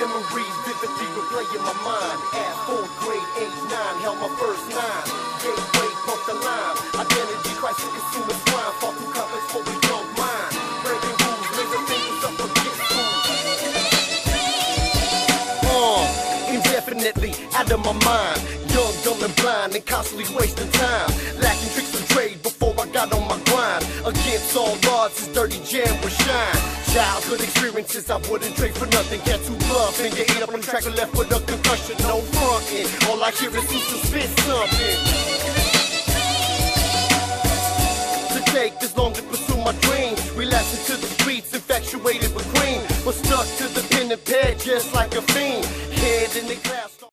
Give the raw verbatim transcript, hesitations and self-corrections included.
Memories vividly replay in my mind. At fourth grade, age nine, held my first nine. Gateway, broke the line. Identity crisis, consuming swine. Fought through complex for a young mind. Breaking rules, living fingers up against fools. Uh, indefinitely out of my mind. Young, dumb, and blind, and constantly wasting time. Lacking tricks of trade before I got on my grind. Against all odds, this dirty jam would shine. Childhood experiences I wouldn't trade for nothing. Get too bluff and get ate up on the track and left with a concussion. No frontin', all I hear is who's to spit something. To take this long to pursue my dreams. Relapse into the streets, infatuated with cream. But stuck to the pen and pad just like a fiend. Head in the class.